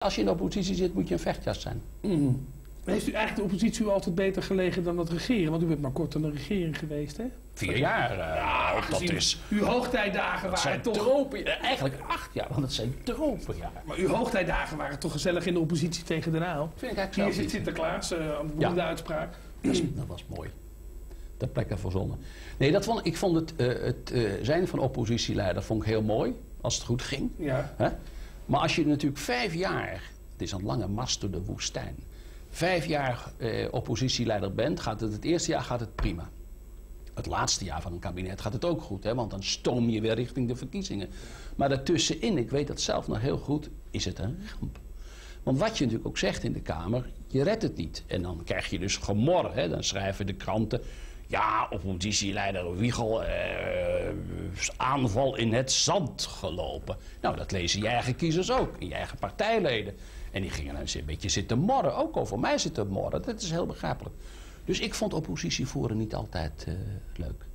Als je in de oppositie zit, moet je een vechtjas zijn. Heeft u eigenlijk de oppositie u altijd beter gelegen dan het regeren? Want u bent maar kort aan de regering geweest, hè? 4 jaar. Dat is... Uw hoogtijdagen waren toch... tropen, eigenlijk 8 jaar, want het zijn tropenjaren. Maar uw hoogtijdagen waren toch gezellig in de oppositie tegen Den Uyl? Vind ik eigenlijk Hier zelf zit niet. Sinterklaas aan de beroemde uitspraak. Dat was mooi. Ter plekke verzonnen. Nee, ik vond het zijn van oppositieleider vond ik heel mooi. Als het goed ging. Ja. Hè? Maar als je natuurlijk 5 jaar... Het is een lange mars door de woestijn. 5 jaar oppositieleider bent, het eerste jaar gaat het prima. Het laatste jaar van een kabinet gaat het ook goed, hè, want dan stoom je weer richting de verkiezingen. Maar daartussenin, ik weet dat zelf nog heel goed, is het een ramp. Want wat je natuurlijk ook zegt in de Kamer, je redt het niet. En dan krijg je dus gemor, hè, dan schrijven de kranten... Ja, oppositieleider Wiegel, aanval in het zand gelopen. Nou, dat lezen je eigen kiezers ook, en je eigen partijleden. En die gingen dan een beetje zitten morren, ook over mij zitten morren. Dat is heel begrijpelijk. Dus ik vond oppositie voeren niet altijd leuk.